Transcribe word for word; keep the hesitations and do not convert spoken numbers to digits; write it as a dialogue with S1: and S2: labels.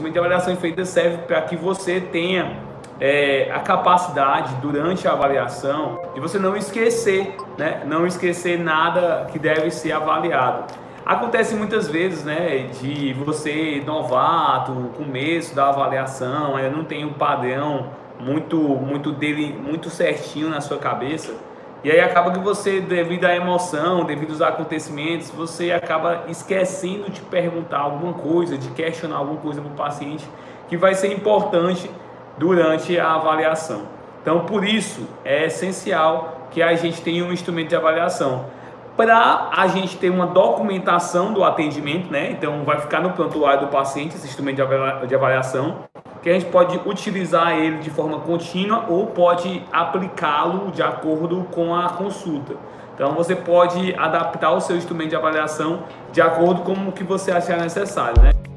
S1: instrumento de avaliação em feitas serve para que você tenha é, a capacidade, durante a avaliação, de você não esquecer, né? Não esquecer nada que deve ser avaliado. Acontece muitas vezes, né, de você, novato, começo da avaliação, ainda não tem um padrão muito, muito, dele, muito certinho na sua cabeça, e aí acaba que você, devido à emoção, devido aos acontecimentos, você acaba esquecendo de perguntar alguma coisa, de questionar alguma coisa para o paciente, que vai ser importante durante a avaliação. Então, por isso, é essencial que a gente tenha um instrumento de avaliação, para a gente ter uma documentação do atendimento, né? Então vai ficar no prontuário do paciente esse instrumento de avaliação, que a gente pode utilizar ele de forma contínua ou pode aplicá-lo de acordo com a consulta. Então você pode adaptar o seu instrumento de avaliação de acordo com o que você achar necessário, né?